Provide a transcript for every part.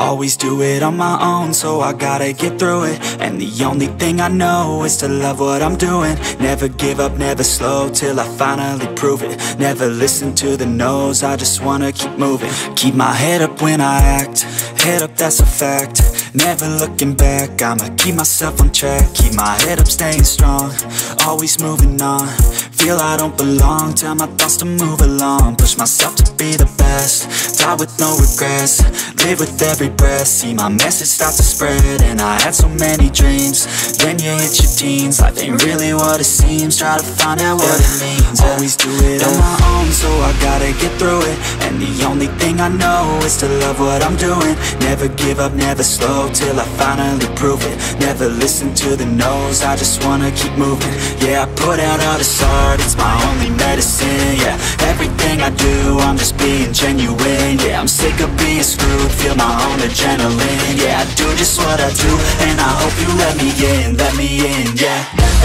Always do it on my own, so I gotta get through it. And the only thing I know is to love what I'm doing. Never give up, never slow, till I finally prove it. Never listen to the no's, I just wanna keep moving. Keep my head up when I act, head up, that's a fact. Never looking back, I'ma keep myself on track. Keep my head up, staying strong, always moving on. Feel I don't belong, tell my thoughts to move along. Push myself to be the best, die with no regrets. Live with every breath, see my message start to spread. And I had so many dreams, then you hit your teens. Life ain't really what it seems, try to find out what it means. Always do it on my own, so I gotta get through it. And the only thing I know is to love what I'm doing. Never give up, never slow, till I finally prove it. Never listen to the no's, I just wanna keep moving. Yeah, I put out all this art, it's my only medicine. Yeah, everything I do, I'm just being genuine. Yeah, I'm sick of being screwed, feel my own adrenaline. Yeah, I do just what I do, and I hope you let me in, yeah.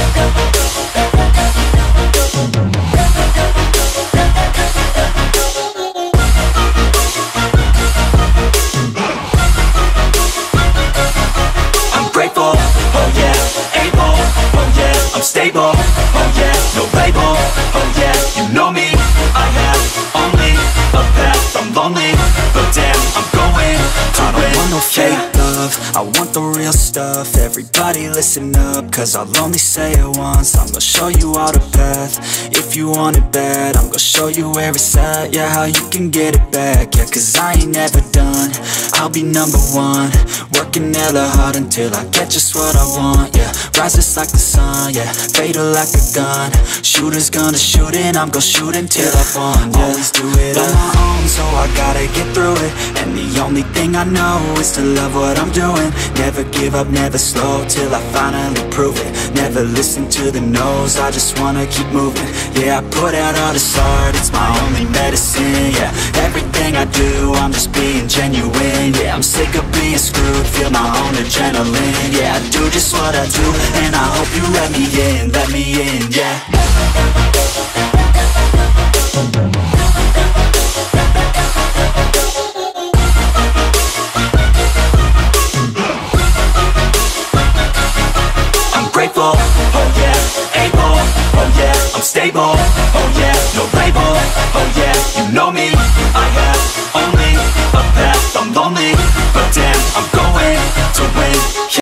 I'm grateful, oh yeah, able, oh yeah, I'm stable, oh yeah, no label, oh yeah, you know me, I have only a path, I'm lonely, but damn, I'm going to win. I don't want no fake love, I want the real stuff. Everybody listen up, cause I'll only say it once. I'm gonna show you all the path, if you want it bad. I'm gonna show you where it's at, yeah, how you can get it back. Yeah, cause I ain't never done, I'll be number one. Working hella hard until I get just what I want, yeah. Rises like the sun, yeah, fatal like a gun. Shooter's gonna shoot and I'm gonna shoot until I won, yeah. Always do it on my own, so I gotta get through it. And the only thing I know is to love what I'm doing. Never give up, never slow, till I finally prove it. Never listen to the no's, I just wanna keep moving. Yeah, I put out all this art, it's my only medicine. Yeah, everything I do, I'm just being genuine. Yeah, I'm sick of being screwed, feel my own adrenaline. Yeah, I do just what I do, and I hope you let me in, yeah. I'm grateful, oh yeah, able, oh yeah, I'm stable, oh yeah, no label, oh yeah, you know me,